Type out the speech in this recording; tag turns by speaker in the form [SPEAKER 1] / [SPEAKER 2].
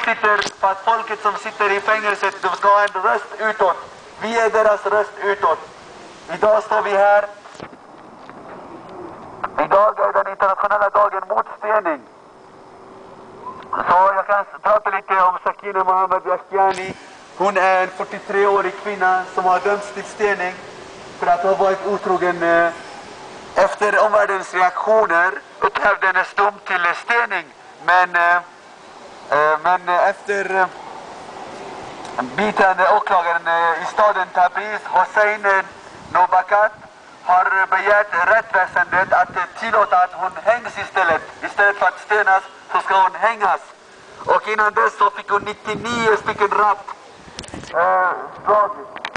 [SPEAKER 1] för att folket som sitter i fängelset, de ska ha en röst utåt. Vi är deras röst utåt. Idag står vi här. Idag är den internationella dagen mot stening. Så jag kan prata lite om Sakine Mohammed Ashtiani. Hon är en 43-årig kvinna som har dömts till stening för att ha varit otrogen. Efter omvärldens reaktioner upphävde hennes dom till stening. Men efter biträdande åklagaren i staden Tabriz, Hossein Nobakat, har begärt rättsväsendet att tillåta att hon hängs istället. Istället för att stenas så ska hon hängas. Och innan dess så fick hon 99 stycken slag.